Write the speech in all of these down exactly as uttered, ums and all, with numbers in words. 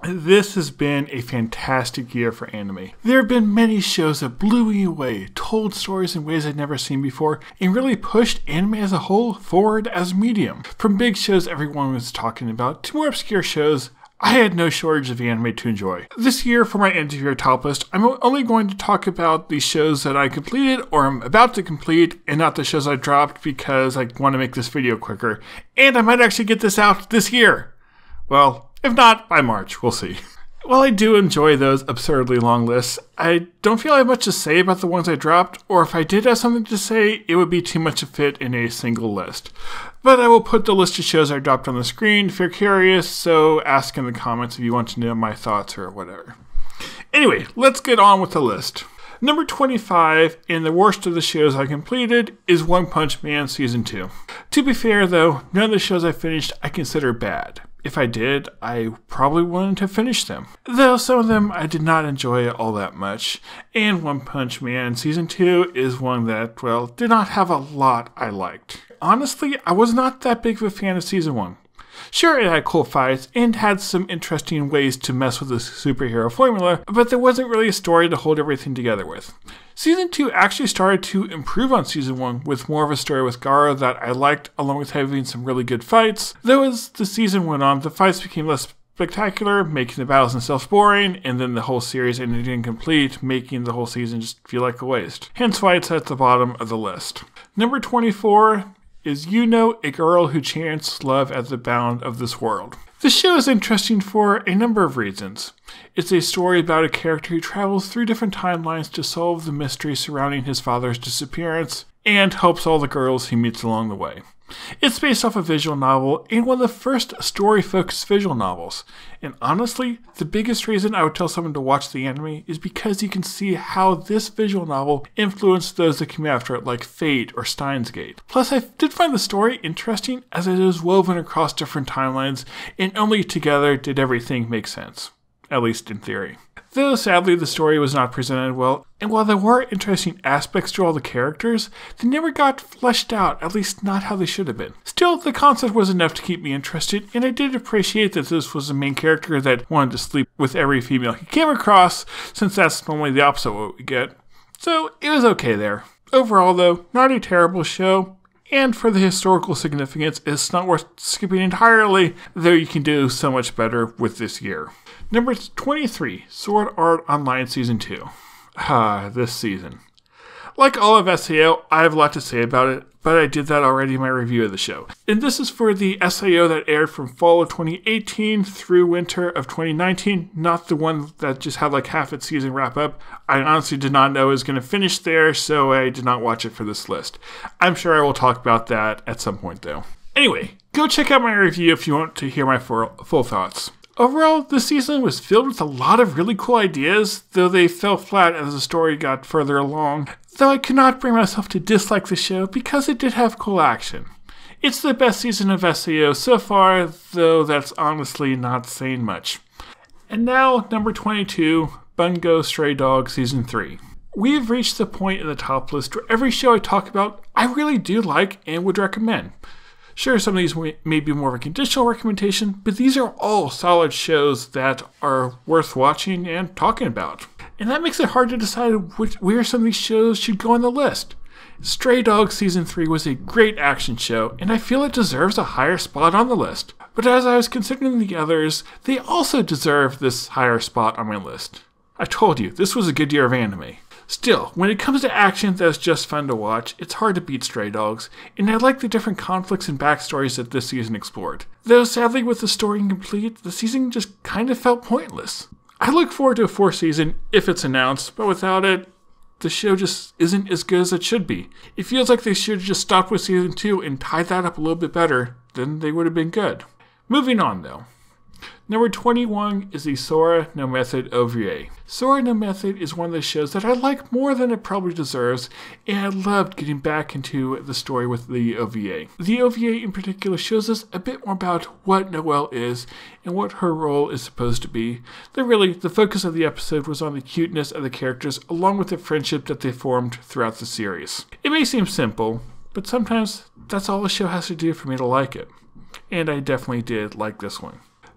This has been a fantastic year for anime. There have been many shows that blew me away, told stories in ways I'd never seen before, and really pushed anime as a whole forward as a medium. From big shows everyone was talking about to more obscure shows, I had no shortage of anime to enjoy. This year, for my end of year top list, I'm only going to talk about the shows that I completed or am about to complete, and not the shows I dropped because I want to make this video quicker. And I might actually get this out this year. Well, if not, by March, we'll see. While I do enjoy those absurdly long lists, I don't feel I have much to say about the ones I dropped, or if I did have something to say, it would be too much to fit in a single list. But I will put the list of shows I dropped on the screen if you're curious, so ask in the comments if you want to know my thoughts or whatever. Anyway, let's get on with the list. Number twenty-five, and the worst of the shows I completed, is One Punch Man Season two. To be fair though, none of the shows I finished I consider bad. If I did, I probably wouldn't have finished them. Though some of them I did not enjoy all that much, and One Punch Man Season two is one that, well, did not have a lot I liked. Honestly, I was not that big of a fan of Season one. Sure, it had cool fights and had some interesting ways to mess with the superhero formula, but there wasn't really a story to hold everything together with. Season two actually started to improve on Season one with more of a story with Gaara that I liked, along with having some really good fights. Though as the season went on, the fights became less spectacular, making the battles themselves boring, and then the whole series ended incomplete, making the whole season just feel like a waste. Hence why it's at the bottom of the list. Number twenty-four is Yuno, a girl who chants love at the bound of this world. This show is interesting for a number of reasons. It's a story about a character who travels through different timelines to solve the mystery surrounding his father's disappearance, and helps all the girls he meets along the way. It's based off a visual novel, and one of the first story-focused visual novels. And honestly, the biggest reason I would tell someone to watch the anime is because you can see how this visual novel influenced those that came after it, like Fate or Steins Gate. Plus, I did find the story interesting as it is woven across different timelines, and only together did everything make sense. At least in theory. Though sadly the story was not presented well, and while there were interesting aspects to all the characters, they never got fleshed out, at least not how they should have been. Still, the concept was enough to keep me interested, and I did appreciate that this was a main character that wanted to sleep with every female he came across, since that's normally the opposite of what we get. So it was okay there. Overall though, not a terrible show. And for the historical significance, it's not worth skipping entirely, though you can do so much better with this year. Number twenty-three, Sword Art Online Season two. Ah, this season. Like all of S A O, I have a lot to say about it, but I did that already in my review of the show. And this is for the S A O that aired from fall of twenty eighteen through winter of twenty nineteen, not the one that just had like half its season wrap up. I honestly did not know it was going to finish there, so I did not watch it for this list. I'm sure I will talk about that at some point though. Anyway, go check out my review if you want to hear my full, full thoughts. Overall, this season was filled with a lot of really cool ideas, though they fell flat as the story got further along. Though I could not bring myself to dislike the show because it did have cool action. It's the best season of S A O so far, though that's honestly not saying much. And now, number twenty-two, Bungo Stray Dog Season three. We have reached the point in the top list where every show I talk about, I really do like and would recommend. Sure, some of these may be more of a conditional recommendation, but these are all solid shows that are worth watching and talking about. And that makes it hard to decide which, where some of these shows should go on the list. Stray Dog Season three was a great action show, and I feel it deserves a higher spot on the list. But as I was considering the others, they also deserve this higher spot on my list. I told you, this was a good year of anime. Still, when it comes to action that's just fun to watch, it's hard to beat Stray Dogs, and I like the different conflicts and backstories that this season explored. Though sadly with the story incomplete, the season just kind of felt pointless. I look forward to a fourth season if it's announced, but without it, the show just isn't as good as it should be. It feels like they should have just stopped with season two and tied that up a little bit better, then they would have been good. Moving on though. Number twenty-one is the Sora no Method O V A. Sora no Method is one of the shows that I like more than it probably deserves, and I loved getting back into the story with the O V A. The O V A in particular shows us a bit more about what Noelle is and what her role is supposed to be. Though really, the focus of the episode was on the cuteness of the characters along with the friendship that they formed throughout the series. It may seem simple, but sometimes that's all the show has to do for me to like it. And I definitely did like this one.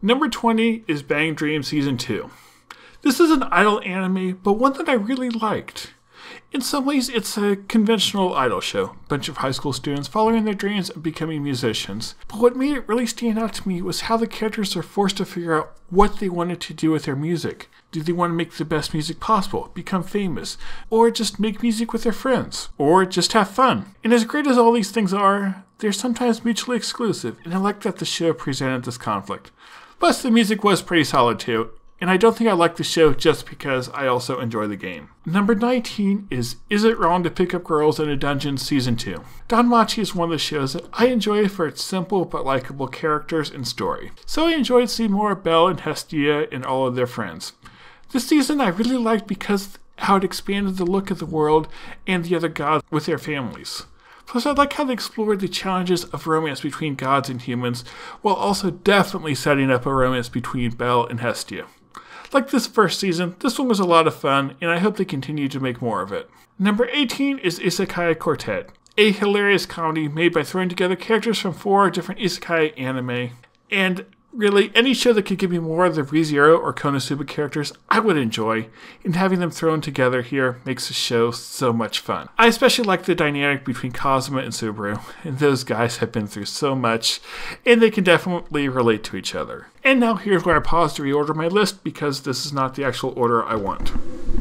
Number twenty is Bang Dream Season two. This is an idol anime, but one that I really liked. In some ways, it's a conventional idol show, a bunch of high school students following their dreams of becoming musicians. But what made it really stand out to me was how the characters are forced to figure out what they wanted to do with their music. Do they want to make the best music possible, become famous, or just make music with their friends, or just have fun? And as great as all these things are, they're sometimes mutually exclusive, and I like that the show presented this conflict. Plus, the music was pretty solid too. And I don't think I like the show just because I also enjoy the game. Number nineteen is Is It Wrong to Pick Up Girls in a Dungeon Season two. DanMachi is one of the shows that I enjoy for its simple but likable characters and story. So I enjoyed seeing more of Belle and Hestia and all of their friends. This season I really liked because how it expanded the look of the world and the other gods with their families. Plus, I like how they explored the challenges of romance between gods and humans, while also definitely setting up a romance between Belle and Hestia. Like this first season, this one was a lot of fun, and I hope they continue to make more of it. Number eighteen is Isekai Quartet, a hilarious comedy made by throwing together characters from four different isekai anime. And really, any show that could give me more of the ReZero or Konosuba characters, I would enjoy, and having them thrown together here makes the show so much fun. I especially like the dynamic between Kazuma and Subaru, and those guys have been through so much, and they can definitely relate to each other. And now here's where I pause to reorder my list, because this is not the actual order I want.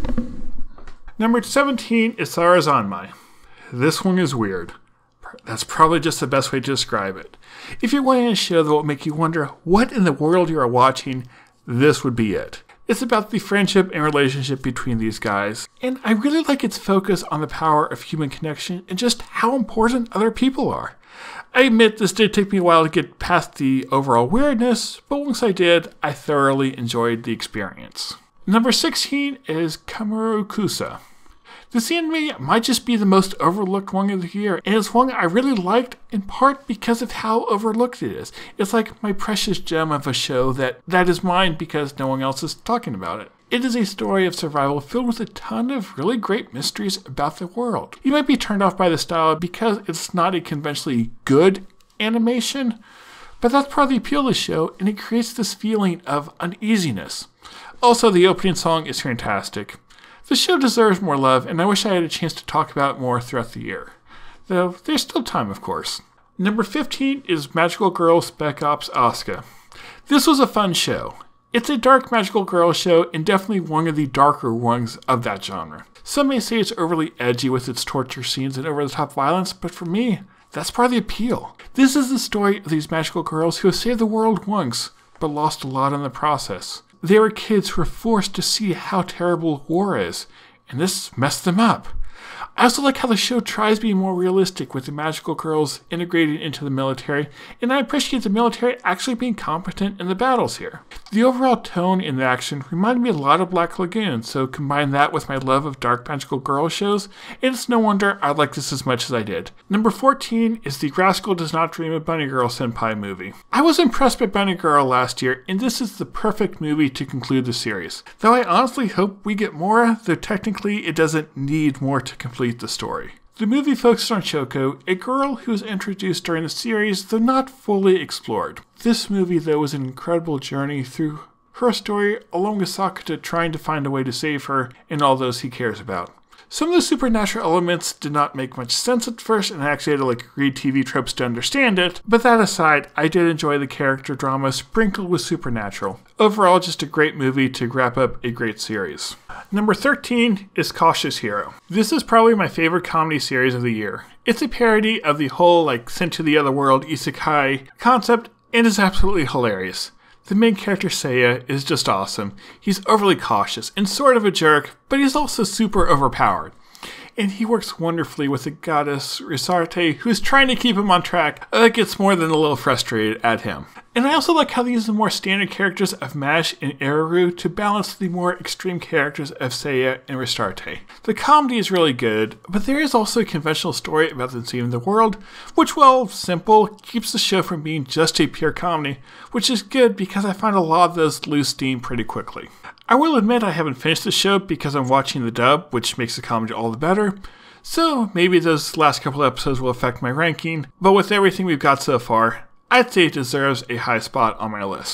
Number seventeen is Sarazanmai. This one is weird. That's probably just the best way to describe it. If you're wanting a show that will make you wonder what in the world you are watching, this would be it. It's about the friendship and relationship between these guys, and I really like its focus on the power of human connection and just how important other people are. I admit this did take me a while to get past the overall weirdness, but once I did, I thoroughly enjoyed the experience. Number sixteen is Kamurocho Kusa. This anime might just be the most overlooked one of the year, and it's one I really liked in part because of how overlooked it is. It's like my precious gem of a show that, that is mine because no one else is talking about it. It is a story of survival filled with a ton of really great mysteries about the world. You might be turned off by the style because it's not a conventionally good animation, but that's part of the appeal of the show, and it creates this feeling of uneasiness. Also, the opening song is fantastic. The show deserves more love, and I wish I had a chance to talk about it more throughout the year. Though, there's still time, of course. Number fifteen is Magical Girl Spec Ops Asuka. This was a fun show. It's a dark magical girl show, and definitely one of the darker ones of that genre. Some may say it's overly edgy with its torture scenes and over-the-top violence, but for me, that's part of the appeal. This is the story of these magical girls who have saved the world once, but lost a lot in the process. They were kids who were forced to see how terrible war is, and this messed them up. I also like how the show tries being more realistic with the magical girls integrated into the military, and I appreciate the military actually being competent in the battles here. The overall tone in the action reminded me a lot of Black Lagoon, so combine that with my love of dark magical girl shows, and it's no wonder I like this as much as I did. Number fourteen is the Rascal Does Not Dream of Bunny Girl Senpai movie. I was impressed by Bunny Girl last year, and this is the perfect movie to conclude the series. Though I honestly hope we get more, though technically it doesn't need more to complete the story. The movie focuses on Shoko, a girl who was introduced during the series, though not fully explored. This movie, though, was an incredible journey through her story, along with Sakata trying to find a way to save her and all those he cares about. Some of the supernatural elements did not make much sense at first, and I actually had to like read T V tropes to understand it, but that aside, I did enjoy the character drama sprinkled with supernatural. Overall, just a great movie to wrap up a great series. Number thirteen is Cautious Hero. This is probably my favorite comedy series of the year. It's a parody of the whole like sent to the other world isekai concept, and is absolutely hilarious. The main character, Seiya, is just awesome. He's overly cautious and sort of a jerk, but he's also super overpowered. And he works wonderfully with the goddess Risarte, who's trying to keep him on track, but gets more than a little frustrated at him. And I also like how they use the more standard characters of Mash and Eruru to balance the more extreme characters of Seiya and Risarte. The comedy is really good, but there is also a conventional story about them saving the world, which, while simple, keeps the show from being just a pure comedy, which is good because I find a lot of those lose steam pretty quickly. I will admit I haven't finished the show because I'm watching the dub, which makes the comedy all the better, so maybe those last couple episodes will affect my ranking, but with everything we've got so far, I'd say it deserves a high spot on my list.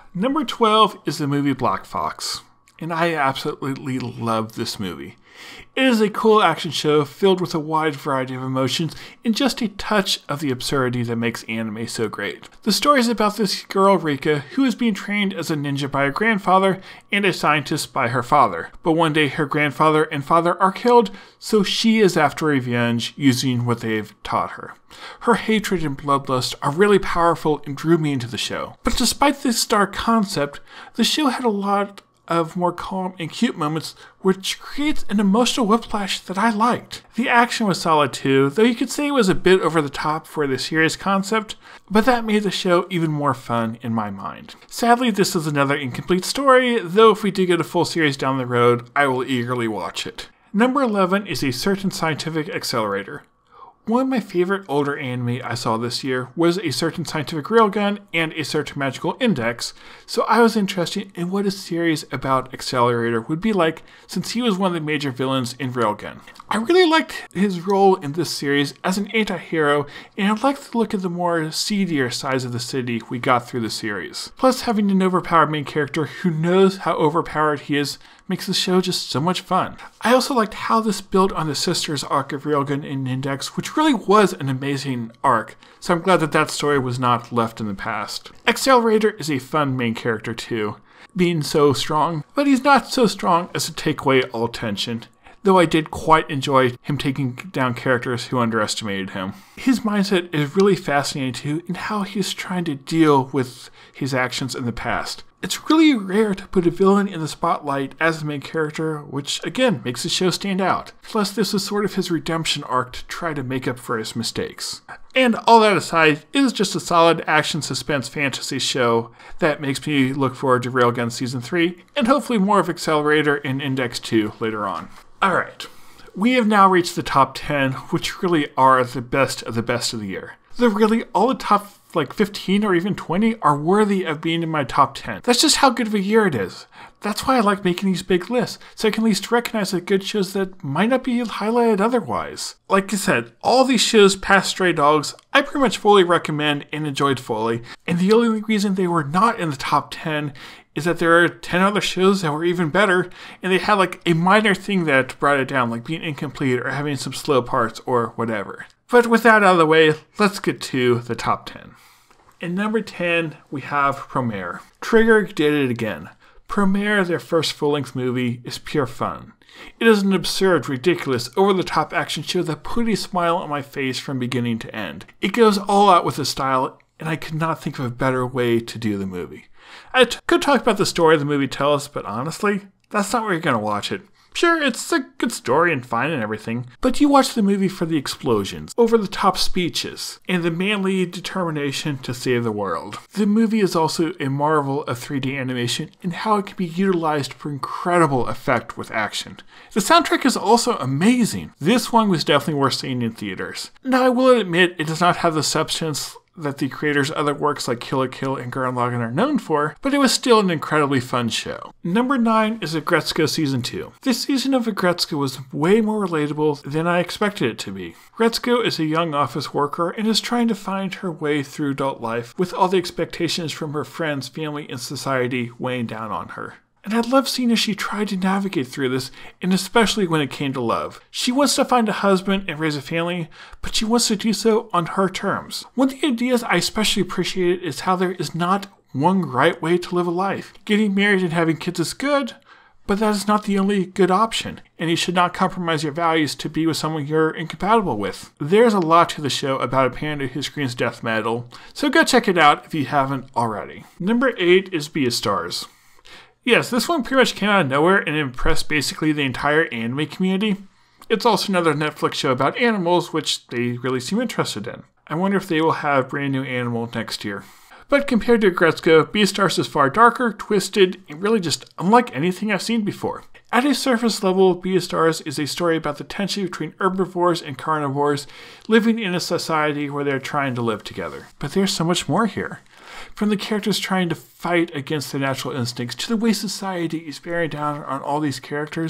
Number twelve is the movie Black Fox, and I absolutely love this movie. It is a cool action show filled with a wide variety of emotions and just a touch of the absurdity that makes anime so great. The story is about this girl Rika who is being trained as a ninja by her grandfather and a scientist by her father. But one day her grandfather and father are killed, so she is after revenge using what they've taught her. Her hatred and bloodlust are really powerful and drew me into the show. But despite this dark concept, the show had a lot of more calm and cute moments, which creates an emotional whiplash that I liked. The action was solid too, though you could say it was a bit over the top for the serious concept, but that made the show even more fun in my mind. Sadly, this is another incomplete story, though if we do get a full series down the road, I will eagerly watch it. Number eleven is A Certain Scientific Accelerator. One of my favorite older anime I saw this year was A Certain Scientific Railgun and A Certain Magical Index, so I was interested in what a series about Accelerator would be like since he was one of the major villains in Railgun. I really liked his role in this series as an anti-hero, and I liked the look of the more seedier sides of the city we got through the series. Plus, having an overpowered main character who knows how overpowered he is makes the show just so much fun. I also liked how this built on the sisters arc of Railgun and Index, which really was an amazing arc, so I'm glad that that story was not left in the past. Accelerator is a fun main character too, being so strong, but he's not so strong as to take away all tension, though I did quite enjoy him taking down characters who underestimated him. His mindset is really fascinating too in how he's trying to deal with his actions in the past. It's really rare to put a villain in the spotlight as the main character, which again makes the show stand out. Plus, this was sort of his redemption arc to try to make up for his mistakes. And all that aside, it is just a solid action suspense fantasy show that makes me look forward to Railgun Season three, and hopefully more of Accelerator and Index two later on. Alright, we have now reached the top ten, which really are the best of the best of the year. They're really all the top like fifteen or even twenty are worthy of being in my top ten. That's just how good of a year it is. That's why I like making these big lists, so I can at least recognize the good shows that might not be highlighted otherwise. Like I said, all these shows past Stray Dogs, I pretty much fully recommend and enjoyed fully, and the only reason they were not in the top ten is that there are ten other shows that were even better, and they had like a minor thing that brought it down, like being incomplete or having some slow parts or whatever. But with that out of the way, let's get to the top ten. In number ten, we have Promare. Trigger did it again. Promare, their first full-length movie, is pure fun. It is an absurd, ridiculous, over-the-top action show that put a smile on my face from beginning to end. It goes all out with the style, and I could not think of a better way to do the movie. I t- could talk about the story the movie tells, but honestly, that's not where you're going to watch it. Sure, it's a good story and fine and everything, but you watch the movie for the explosions, over-the-top speeches, and the manly determination to save the world. The movie is also a marvel of three D animation and how it can be utilized for incredible effect with action. The soundtrack is also amazing. This one was definitely worth seeing in theaters. Now, I will admit it does not have the substance that the creators' other works like Kill la Kill and Gurren Lagann are known for, but it was still an incredibly fun show. Number nine is Agretzko Season two. This season of Agretzko was way more relatable than I expected it to be. Agretzko is a young office worker and is trying to find her way through adult life with all the expectations from her friends, family, and society weighing down on her. And I love seeing as she tried to navigate through this, and especially when it came to love. She wants to find a husband and raise a family, but she wants to do so on her terms. One of the ideas I especially appreciated is how there is not one right way to live a life. Getting married and having kids is good, but that is not the only good option, and you should not compromise your values to be with someone you're incompatible with. There's a lot to the show about a panda who screams death metal, so go check it out if you haven't already. Number eight is Beastars. Yes, this one pretty much came out of nowhere and impressed basically the entire anime community. It's also another Netflix show about animals, which they really seem interested in. I wonder if they will have a brand new animal next year. But compared to Agretzko, Beastars is far darker, twisted, and really just unlike anything I've seen before. At a surface level, Beastars is a story about the tension between herbivores and carnivores living in a society where they're trying to live together. But there's so much more here. From the characters trying to fight against their natural instincts to the way society is bearing down on all these characters,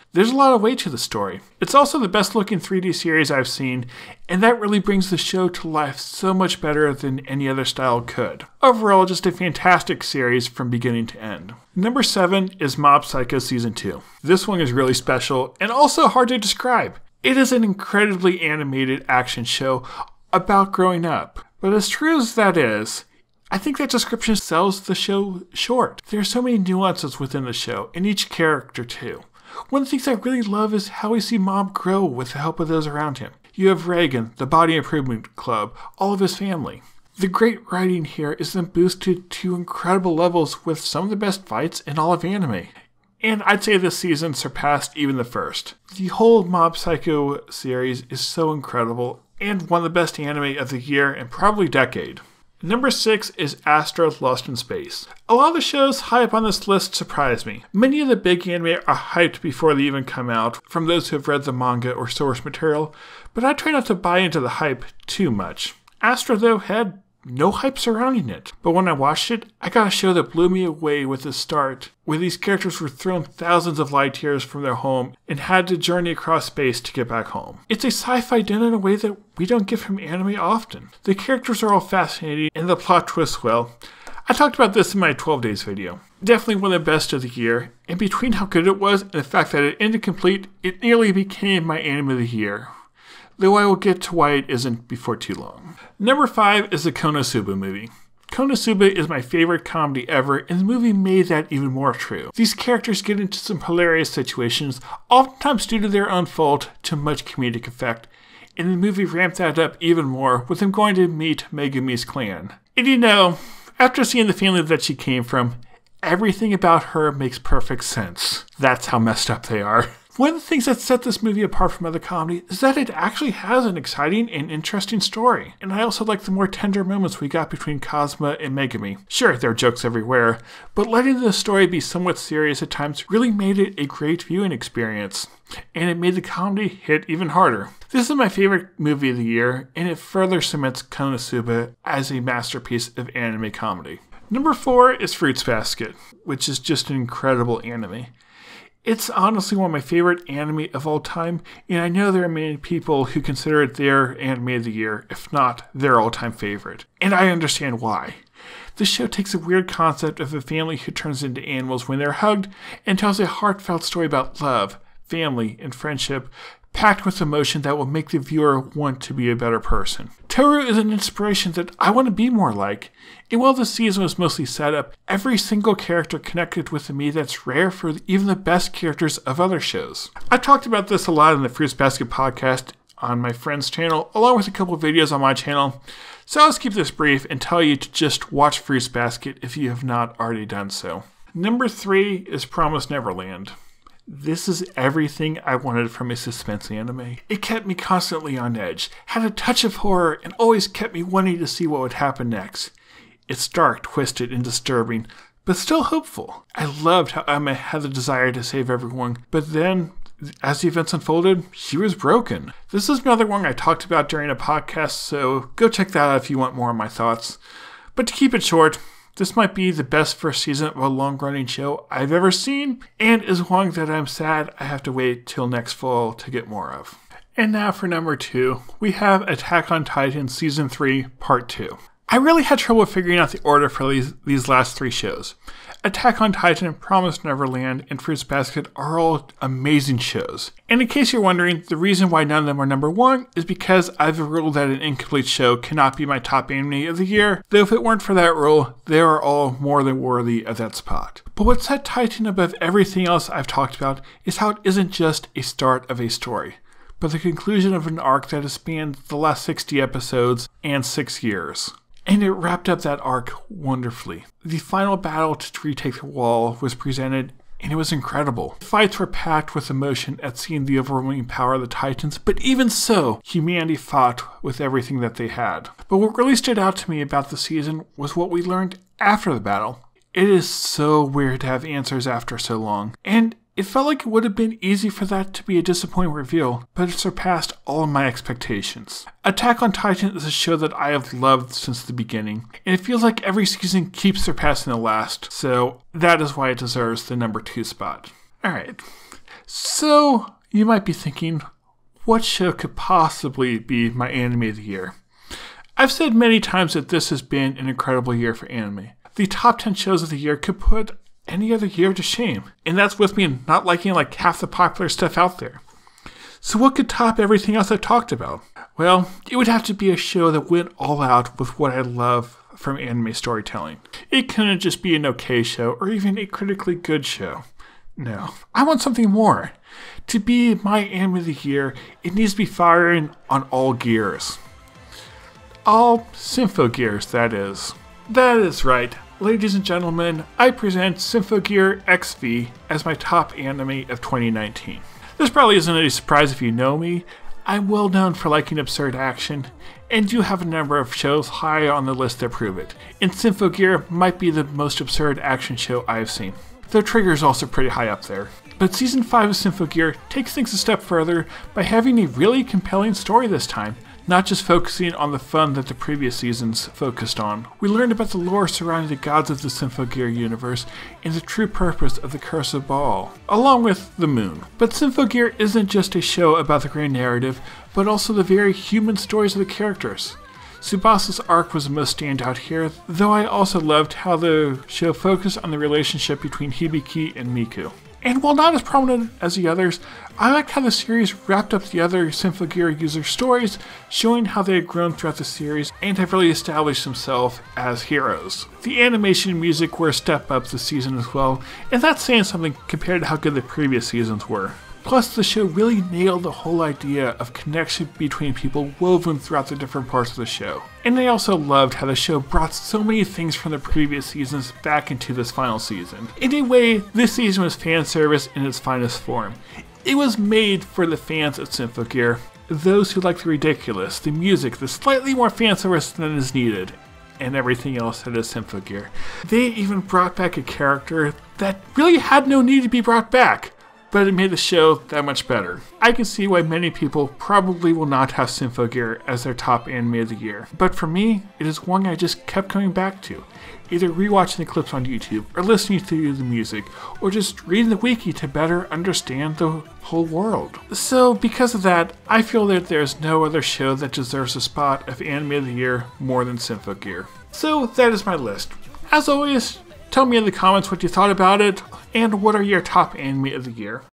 There's a lot of weight to the story. It's also the best looking three D series I've seen, and that really brings the show to life so much better than any other style could. Overall, just a fantastic series from beginning to end. Number seven is Mob Psycho Season two. This one is really special and also hard to describe. It is an incredibly animated action show about growing up. But as true as that is, I think that description sells the show short. There are so many nuances within the show, and each character too. One of the things I really love is how we see Mob grow with the help of those around him. You have Reagan, the Body Improvement Club, all of his family. The great writing here is then boosted to incredible levels with some of the best fights in all of anime. And I'd say this season surpassed even the first. The whole Mob Psycho series is so incredible, and one of the best anime of the year and probably decade. Number six is Astra Lost in Space. A lot of the shows high up on this list surprise me. Many of the big anime are hyped before they even come out from those who have read the manga or source material, but I try not to buy into the hype too much. Astra, though, had no hype surrounding it, but when I watched it, I got a show that blew me away with the start, where these characters were thrown thousands of light years from their home and had to journey across space to get back home. It's a sci-fi done in a way that we don't get from anime often. The characters are all fascinating, and the plot twists well. I talked about this in my twelve days video. Definitely one of the best of the year, and between how good it was and the fact that it ended complete, it nearly became my anime of the year. Though I will get to why it isn't before too long. Number five is the Konosuba movie. Konosuba is my favorite comedy ever, and the movie made that even more true. These characters get into some hilarious situations, oftentimes due to their own fault, to much comedic effect, and the movie ramped that up even more with them going to meet Megumi's clan. And you know, after seeing the family that she came from, everything about her makes perfect sense. That's how messed up they are. One of the things that set this movie apart from other comedy is that it actually has an exciting and interesting story. And I also like the more tender moments we got between Cosma and Megumi. Sure, there are jokes everywhere, but letting the story be somewhat serious at times really made it a great viewing experience. And it made the comedy hit even harder. This is my favorite movie of the year, and it further cements Konosuba as a masterpiece of anime comedy. Number four is Fruits Basket, which is just an incredible anime. It's honestly one of my favorite anime of all time, and I know there are many people who consider it their anime of the year, if not their all-time favorite. And I understand why. This show takes a weird concept of a family who turns into animals when they're hugged and tells a heartfelt story about love, family, and friendship, packed with emotion that will make the viewer want to be a better person. Toru is an inspiration that I want to be more like, and while the season was mostly set up, every single character connected with me that's rare for even the best characters of other shows. I've talked about this a lot in the Fruits Basket podcast on my friend's channel, along with a couple of videos on my channel, so I'll just keep this brief and tell you to just watch Fruits Basket if you have not already done so. Number three is Promised Neverland. This is everything I wanted from a suspense anime. It kept me constantly on edge, had a touch of horror, and always kept me wanting to see what would happen next. It's dark, twisted, and disturbing, but still hopeful. I loved how Emma had the desire to save everyone, but then, as the events unfolded, she was broken. This is another one I talked about during a podcast, so go check that out if you want more of my thoughts. But to keep it short, this might be the best first season of a long-running show I've ever seen, and is one that I'm sad I have to wait till next fall to get more of. And now for number two, we have Attack on Titan Season three, Part two. I really had trouble figuring out the order for these, these last three shows. Attack on Titan, Promised Neverland, and Fruits Basket are all amazing shows. And in case you're wondering, the reason why none of them are number one is because I have a rule that an incomplete show cannot be my top anime of the year, though if it weren't for that rule, they are all more than worthy of that spot. But what set Titan above everything else I've talked about is how it isn't just a start of a story, but the conclusion of an arc that has spanned the last sixty episodes and six years. And it wrapped up that arc wonderfully. The final battle to retake the wall was presented, and it was incredible. The fights were packed with emotion at seeing the overwhelming power of the Titans, but even so, humanity fought with everything that they had. But what really stood out to me about the season was what we learned after the battle. It is so weird to have answers after so long, and it felt like it would have been easy for that to be a disappointing reveal, but it surpassed all of my expectations. Attack on Titan is a show that I have loved since the beginning, and it feels like every season keeps surpassing the last, so that is why it deserves the number two spot. Alright, So, you might be thinking, what show could possibly be my anime of the year? I've said many times that this has been an incredible year for anime. The top ten shows of the year could put any other year to shame, and that's with me not liking like half the popular stuff out there. So what could top everything else I've talked about? Well, it would have to be a show that went all out with what I love from anime storytelling. It couldn't just be an okay show or even a critically good show. No, I want something more. To be my anime of the year, it needs to be firing on all gears. All Symphogears, that is. That is right. Ladies and gentlemen, I present Symphogear X V as my top anime of twenty nineteen. This probably isn't any surprise if you know me. I'm well known for liking absurd action, and do have a number of shows high on the list that prove it. And Symphogear might be the most absurd action show I've seen. Though Trigger is also pretty high up there. But Season five of Symphogear takes things a step further by having a really compelling story this time, not just focusing on the fun that the previous seasons focused on. We learned about the lore surrounding the gods of the Symphogear universe and the true purpose of the Curse of Baal, along with the moon. But Symphogear isn't just a show about the grand narrative, but also the very human stories of the characters. Tsubasa's arc was the most standout here, though I also loved how the show focused on the relationship between Hibiki and Miku. And while not as prominent as the others, I liked how the series wrapped up the other Symphogear user stories, showing how they had grown throughout the series and have really established themselves as heroes. The animation and music were a step up this season as well, and that's saying something compared to how good the previous seasons were. Plus, the show really nailed the whole idea of connection between people woven throughout the different parts of the show. And I also loved how the show brought so many things from the previous seasons back into this final season. In a way, this season was fan service in its finest form. It was made for the fans of Symphogear, those who like the ridiculous, the music, the slightly more fan service than is needed, and everything else that is Symphogear. They even brought back a character that really had no need to be brought back, but it made the show that much better. I can see why many people probably will not have Symphogear as their top anime of the year, but for me, it is one I just kept coming back to, either rewatching the clips on YouTube, or listening to the music, or just reading the wiki to better understand the whole world. So because of that, I feel that there's no other show that deserves a spot of anime of the year more than Symphogear. So that is my list. As always, tell me in the comments what you thought about it, and what are your top anime of the year.